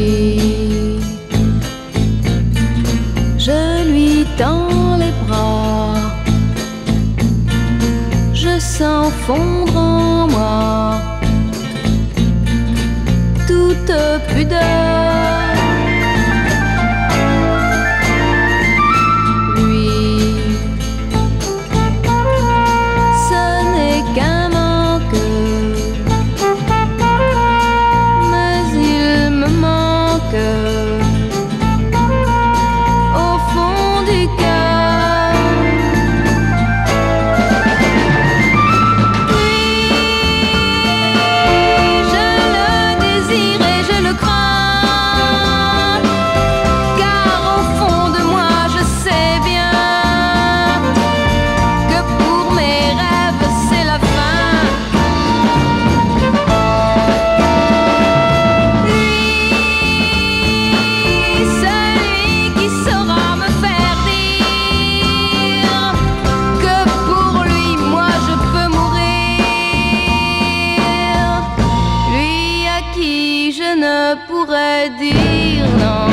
je lui tends les bras, je sens fondre en moi toute pudeur. Lui, ce n'est qu'un manque, mais il me manque au fond du cœur. Oui, je le désire et je le crains, car au fond de moi je sais bien que pour mes rêves c'est la fin. Lui, celui qui saura me faire dire que pour lui moi je peux mourir, lui à qui je ne pourrais dire non.